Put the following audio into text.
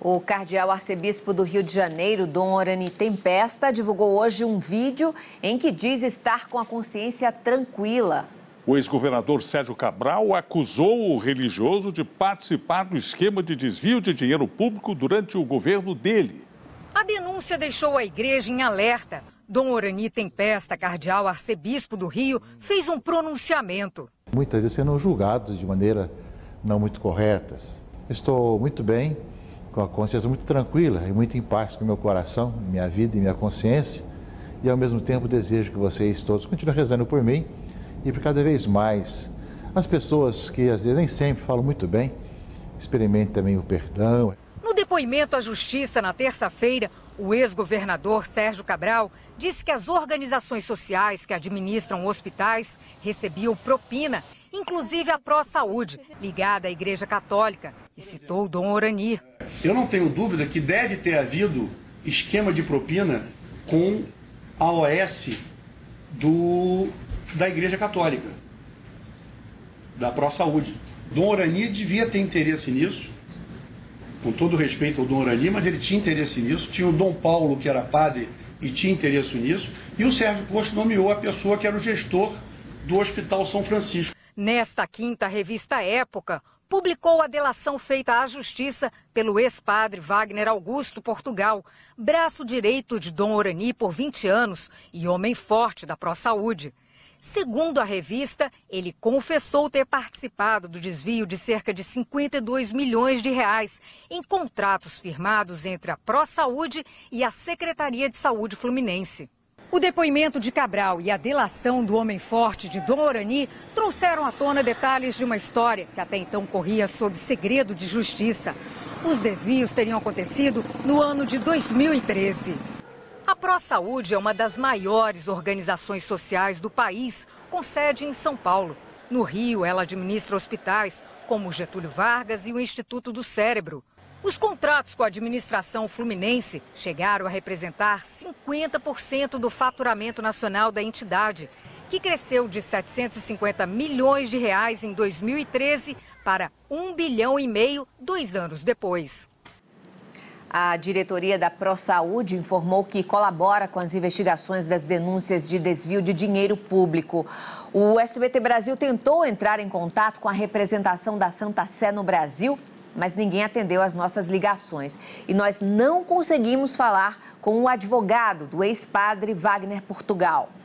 O cardeal arcebispo do Rio de Janeiro, Dom Orani Tempesta, divulgou hoje um vídeo em que diz estar com a consciência tranquila. O ex-governador Sérgio Cabral acusou o religioso de participar do esquema de desvio de dinheiro público durante o governo dele. A denúncia deixou a igreja em alerta. Dom Orani Tempesta, cardeal arcebispo do Rio, fez um pronunciamento. Muitas vezes sendo julgados de maneira não muito corretas. Estou muito bem, com a consciência muito tranquila e muito em paz com o meu coração, minha vida e minha consciência. E ao mesmo tempo desejo que vocês todos continuem rezando por mim e por cada vez mais as pessoas que às vezes nem sempre falam muito bem, experimentem também o perdão. No depoimento à Justiça na terça-feira, o ex-governador Sérgio Cabral disse que as organizações sociais que administram hospitais recebiam propina, inclusive a Pró-Saúde, ligada à Igreja Católica, e citou Dom Orani. Eu não tenho dúvida que deve ter havido esquema de propina com a OS da Igreja Católica, da Pró-Saúde. Dom Orani devia ter interesse nisso, com todo respeito ao Dom Orani, mas ele tinha interesse nisso. Tinha o Dom Paulo, que era padre, e tinha interesse nisso. E o Sérgio Posto nomeou a pessoa que era o gestor do Hospital São Francisco. Nesta quinta, a revista Época publicou a delação feita à Justiça pelo ex-padre Wagner Augusto Portugal, braço direito de Dom Orani por 20 anos e homem forte da Pró-Saúde. Segundo a revista, ele confessou ter participado do desvio de cerca de 52 milhões de reais em contratos firmados entre a Pró-Saúde e a Secretaria de Saúde Fluminense. O depoimento de Cabral e a delação do homem forte de Dom Orani trouxeram à tona detalhes de uma história que até então corria sob segredo de justiça. Os desvios teriam acontecido no ano de 2013. A Pró-Saúde é uma das maiores organizações sociais do país, com sede em São Paulo. No Rio, ela administra hospitais como o Getúlio Vargas e o Instituto do Cérebro. Os contratos com a administração fluminense chegaram a representar 50% do faturamento nacional da entidade, que cresceu de 750 milhões de reais em 2013 para 1,5 bilhão 2 anos depois. A diretoria da Pró-Saúde informou que colabora com as investigações das denúncias de desvio de dinheiro público. O SBT Brasil tentou entrar em contato com a representação da Santa Sé no Brasil, mas ninguém atendeu às nossas ligações. E nós não conseguimos falar com o advogado do ex-padre Wagner Portugal.